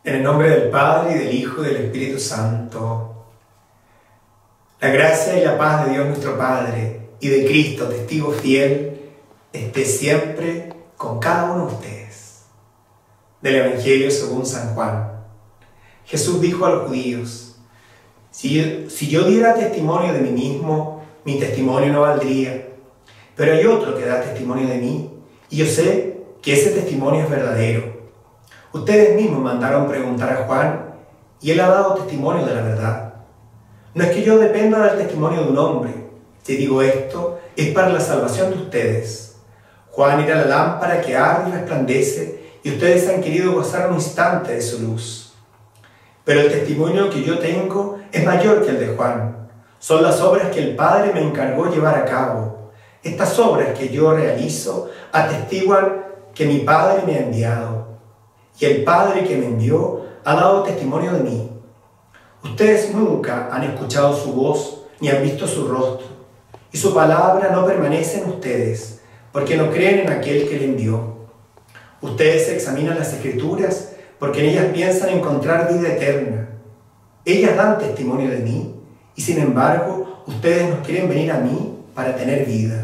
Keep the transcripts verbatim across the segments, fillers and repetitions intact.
En el nombre del Padre, y del Hijo, y del Espíritu Santo. La gracia y la paz de Dios nuestro Padre, y de Cristo, testigo fiel, esté siempre con cada uno de ustedes. Del Evangelio según San Juan. Jesús dijo a los judíos: si yo, si yo diera testimonio de mí mismo, mi testimonio no valdría. Pero hay otro que da testimonio de mí, y yo sé que ese testimonio es verdadero. Ustedes mismos mandaron preguntar a Juan, y él ha dado testimonio de la verdad. No es que yo dependa del testimonio de un hombre. Si digo esto, es para la salvación de ustedes. Juan era la lámpara que arde y resplandece, y ustedes han querido gozar un instante de su luz. Pero el testimonio que yo tengo es mayor que el de Juan. Son las obras que el Padre me encargó llevar a cabo. Estas obras que yo realizo atestiguan que mi Padre me ha enviado. Y el Padre que me envió ha dado testimonio de mí. Ustedes nunca han escuchado su voz ni han visto su rostro, y su palabra no permanece en ustedes, porque no creen en aquel que le envió. Ustedes examinan las Escrituras, porque en ellas piensan encontrar vida eterna. Ellas dan testimonio de mí, y sin embargo, ustedes no quieren venir a mí para tener vida.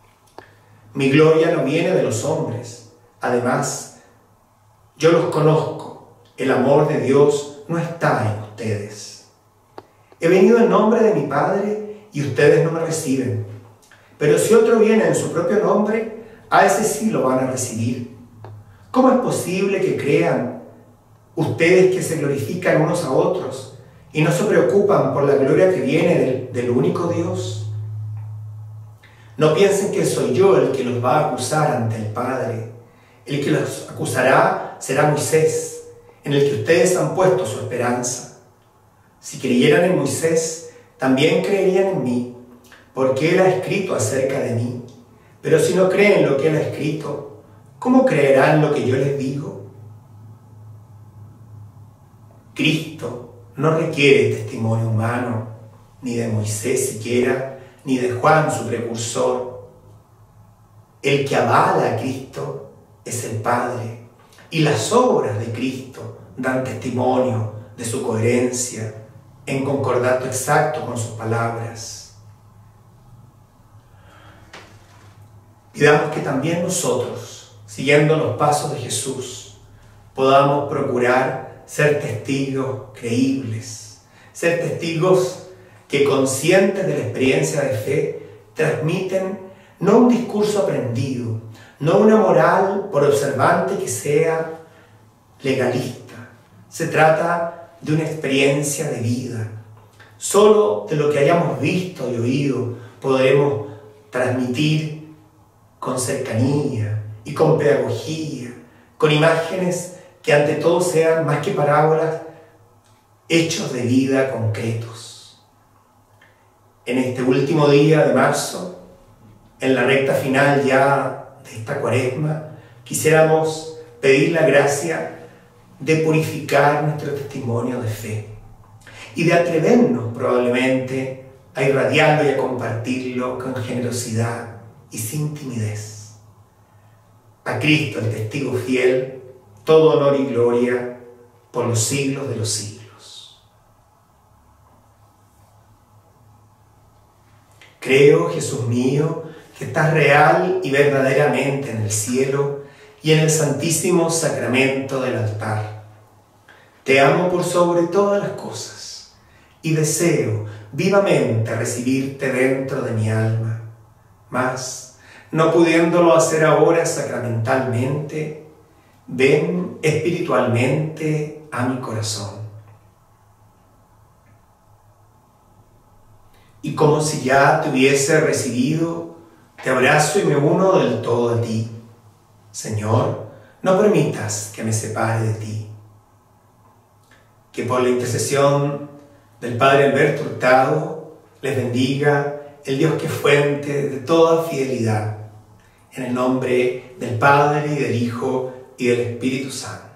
Mi gloria no viene de los hombres. Además, yo los conozco. El amor de Dios no está en ustedes. He venido en nombre de mi Padre y ustedes no me reciben. Pero si otro viene en su propio nombre, a ese sí lo van a recibir. ¿Cómo es posible que crean ustedes que se glorifican unos a otros y no se preocupan por la gloria que viene del, del único Dios? No piensen que soy yo el que los va a acusar ante el Padre. El que los acusará será Moisés, en el que ustedes han puesto su esperanza. Si creyeran en Moisés, también creerían en mí, porque él ha escrito acerca de mí. Pero si no creen lo que él ha escrito, ¿cómo creerán lo que yo les digo? Cristo no requiere testimonio humano, ni de Moisés siquiera, ni de Juan su precursor. El que avala a Cristo es el Padre, y las obras de Cristo dan testimonio de su coherencia en concordato exacto con sus palabras. Pidamos que también nosotros, siguiendo los pasos de Jesús, podamos procurar ser testigos creíbles, ser testigos que, conscientes de la experiencia de fe, transmiten no un discurso aprendido, no una moral por observante que sea legalista. Se trata de una experiencia de vida. Solo de lo que hayamos visto y oído podremos transmitir con cercanía y con pedagogía, con imágenes que ante todo sean, más que parábolas, hechos de vida concretos. En este último día de marzo, en la recta final ya de esta cuaresma, quisiéramos pedir la gracia de purificar nuestro testimonio de fe y de atrevernos probablemente a irradiarlo y a compartirlo con generosidad y sin timidez. A Cristo, el testigo fiel, todo honor y gloria por los siglos de los siglos. Creo, Jesús mío, que estás real y verdaderamente en el cielo y en el santísimo sacramento del altar. Te amo por sobre todas las cosas y deseo vivamente recibirte dentro de mi alma. Mas, no pudiéndolo hacer ahora sacramentalmente, ven espiritualmente a mi corazón. Y como si ya te hubiese recibido, te abrazo y me uno del todo a ti. Señor, no permitas que me separe de ti. Que por la intercesión del Padre Alberto Hurtado les bendiga el Dios que es fuente de toda fidelidad. En el nombre del Padre, y del Hijo, y del Espíritu Santo.